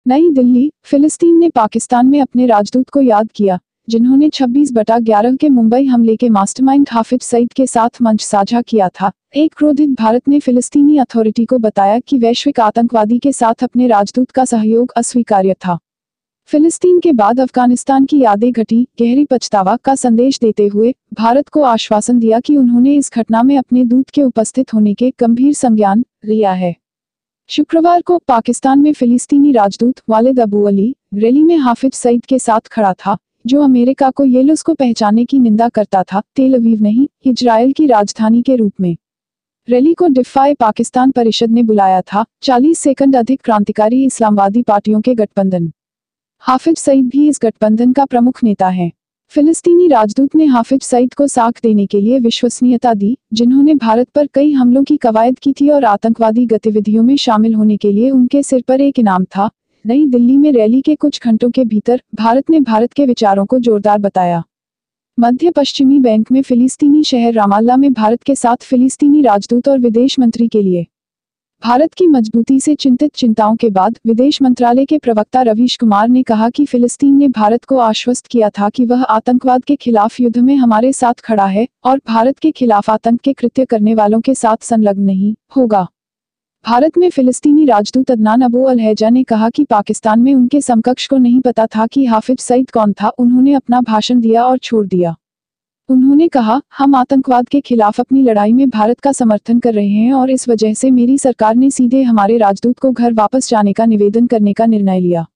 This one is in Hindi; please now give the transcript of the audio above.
नई दिल्ली। फिलिस्तीन ने पाकिस्तान में अपने राजदूत को याद किया, जिन्होंने 26/11 के मुंबई हमले के मास्टरमाइंड हाफिज सईद के साथ मंच साझा किया था। एक क्रोधित भारत ने फिलिस्तीनी अथॉरिटी को बताया कि वैश्विक आतंकवादी के साथ अपने राजदूत का सहयोग अस्वीकार्य था। फिलिस्तीन के बाद अफगानिस्तान की यादें घटी, गहरी पछतावा का संदेश देते हुए भारत को आश्वासन दिया कि उन्होंने इस घटना में अपने दूत के उपस्थित होने के गंभीर संज्ञान लिया है। शुक्रवार को पाकिस्तान में फिलिस्तीनी राजदूत वालिद अबू अली रैली में हाफिज सईद के साथ खड़ा था, जो अमेरिका को येलुस को पहचानने की निंदा करता था, तेल अवीव नहीं, इजराइल की राजधानी के रूप में। रैली को डिफाई पाकिस्तान परिषद ने बुलाया था, 40 सेकंड अधिक क्रांतिकारी इस्लामवादी पार्टियों के गठबंधन। हाफिज सईद भी इस गठबंधन का प्रमुख नेता है। फिलिस्तीनी राजदूत ने हाफिज सईद को साख देने के लिए विश्वसनीयता दी, जिन्होंने भारत पर कई हमलों की कवायद की थी और आतंकवादी गतिविधियों में शामिल होने के लिए उनके सिर पर एक इनाम था। नई दिल्ली में रैली के कुछ घंटों के भीतर भारत ने भारत के विचारों को जोरदार बताया। मध्य पश्चिमी बैंक में फिलिस्तीनी शहर रामाल्ला में भारत के साथ फिलिस्तीनी राजदूत और विदेश मंत्री के लिए भारत की मजबूती से चिंतित चिंताओं के बाद विदेश मंत्रालय के प्रवक्ता रवीश कुमार ने कहा कि फिलिस्तीन ने भारत को आश्वस्त किया था कि वह आतंकवाद के खिलाफ युद्ध में हमारे साथ खड़ा है और भारत के खिलाफ आतंक के कृत्य करने वालों के साथ संलग्न नहीं होगा। भारत में फिलिस्तीनी राजदूत अदनान अबू अल-हैजा ने कहा कि पाकिस्तान में उनके समकक्ष को नहीं पता था कि हाफिज सईद कौन था। उन्होंने अपना भाषण दिया और छोड़ दिया। उन्होंने कहा, हम आतंकवाद के खिलाफ अपनी लड़ाई में भारत का समर्थन कर रहे हैं और इस वजह से मेरी सरकार ने सीधे हमारे राजदूत को घर वापस जाने का निवेदन करने का निर्णय लिया।